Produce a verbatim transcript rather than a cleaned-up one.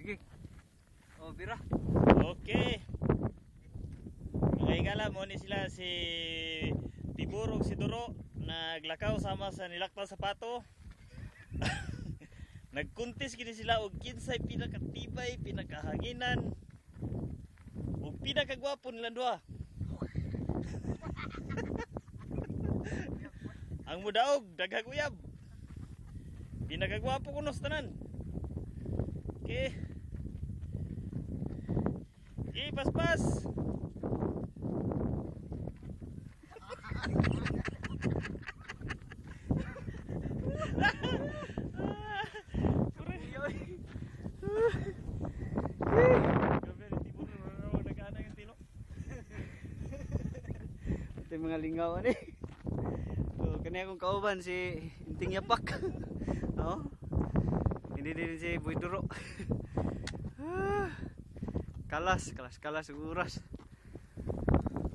Sige. Oh, bira. Okay. Mga igala mo ni sila si Tiburog si Duro naglakaw sama sa nilaktang sapato. Nagkuntis gini sila og kinsay pinakatibay, pinakahanginan ug pinakagwapo nila duha. Ang mudaog daghang uyab. Pinakagwapo kuno sa tanan. Okay. Eh, pas-pas. Ito yung mga lingaw ni. So, kanya akong kauban si Inting Yapak. No? Hindi din si Boy Duro. Kalas, kalas, kalas, oras.